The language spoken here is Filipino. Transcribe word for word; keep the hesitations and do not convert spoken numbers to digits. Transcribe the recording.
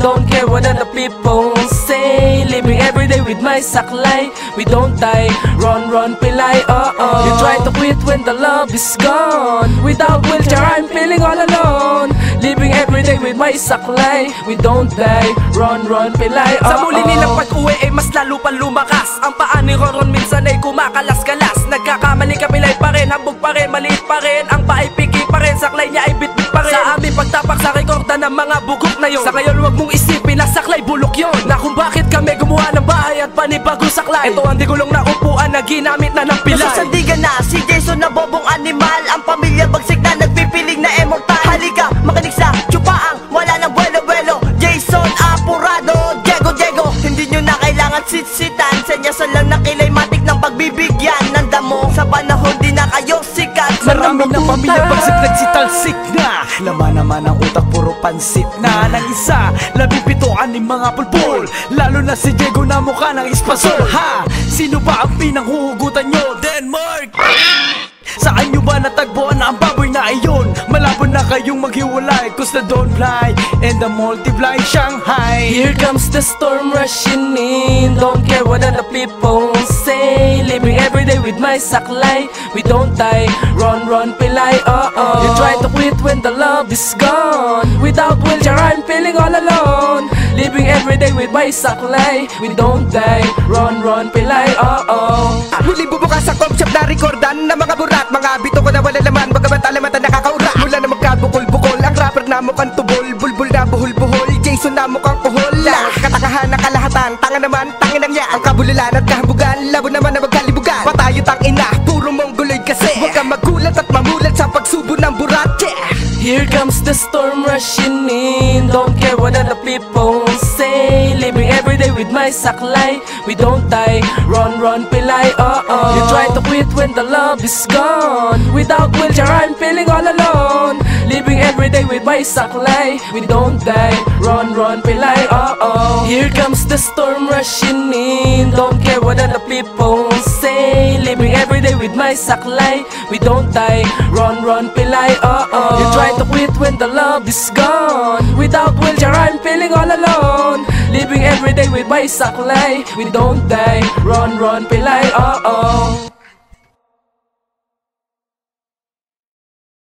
Don't care what other people say. Living every day with my saklay. We don't die, run, run, pilay, uh-oh. You try to quit when the love is gone. Without wheelchair, I'm feeling all alone. Living every day with my saklay. We don't die, run, run, pilay, uh-oh. Sa muli nilang pag-uwi ay mas lalo pang lumakas. Ang paa ni Roron minsan ay kumakalas-kalas. Nagkakamali ka, pilay pa rin, hambog pa rin, maliit pa rin. Ang paa ay piki pa rin, saklay niya ay bitbit pa rin. Sa aming pagtapak sa rekorda ng mga bugok na yun. Sa ngayon huwag mong isipin na saklay bulok yun. Na kung bakit kami gumawa ng bahay at panibagong saklay. Ito ang digulong na upuan na ginamit na ng pilay. Nasusandigan na si Jason na bobong animal. Ang pamilya bagsik na nagpipiling na immortal. Halika, makinig sa tsupaang wala nang buwelo-buwelo. Jason Apurado, Diego Diego. Hindi nyo na kailangan sitsitan. Senyasan lang na kilaymatik ng pagbibigyan ng damo. Sa panahon di na kayo sikat. Marami ng pamilya bagsik nagsitalsik na. Laman naman ang utak puro pansit na. Nang isa, labing pituan ng mga pulpul. Lalo na si Diego na mukha ng espasol. Ha? Sino ba ang pinanghuhugutan nyo? Denmark! Saan nyo ba natagpuan na ang baboy na iyon? Malabo na kayong maghiwalay, cause the don't fly and the multiply Shanghai. Here comes the storm rushing in. Don't care what other people say. Living every day with my saklay. We don't die, run, run, pilay, uh-oh. You try to quit when the love is gone. Without wheelchair, I'm feeling all alone. Living every day with my saklay. We don't die, run, run, pilay, uh-oh. Muli bubukas ang comp shop na rekordan ng mga burat. Mga bito ko na wala laman, bagamat alamatan nakakaura. Mula na magkabukol-bukol, ang rapper na mukhang tubol. Bulbul na buhol-buhol, Jason na mukhang kuhol. Lang katangahan ng kalahatan, tanga naman, tangin ang yan. Ang kabululan at kahambugan, labo naman na magkalibugan. Patayo tang ina, puro mongoloid kasi. Huwag kang magulat at mamulat sa pagsubo ng burat, yeah. Here comes the storm rushing in. Don't care what other people say. Living every day with my saklay. We don't die, run, run, pilay, uh-oh. You try to quit when the love is gone. Without wheelchair, I'm feeling all alone. Living every day with my saklay. We don't die, run, run, pilay, uh-oh. Here comes the storm rushing in. Don't care what other people say. Living every day with my saklay. We don't die, run, run, pilay, uh-oh. You try to quit when the love is gone. Without wheelchair, I'm feeling all alone. Living every day with my saklay. We don't die, run, run, pilay, uh-oh.